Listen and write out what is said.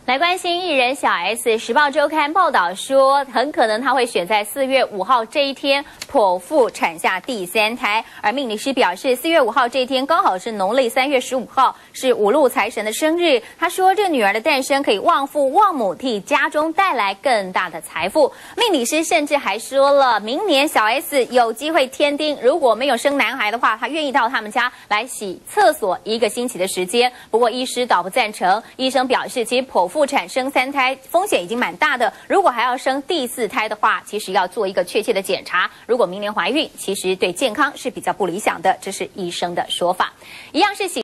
来关心艺人小 S，《时报周刊》报道说，很可能她会选在4月5号这一天剖腹产下第3胎。而命理师表示，4月5号这一天刚好是农历3月15号，是五路财神的生日。他说，这女儿的诞生可以旺父旺母，替家中带来更大的财富。命理师甚至还说了，明年小 S 有机会添丁，如果没有生男孩的话，他愿意到他们家来洗厕所1个星期的时间。不过医师倒不赞成，医生表示，其实剖腹产生3胎风险已经蛮大的，如果还要生第4胎的话，其实要做一个确切的检查。如果明年怀孕，其实对健康是比较不理想的，这是医生的说法。一样是喜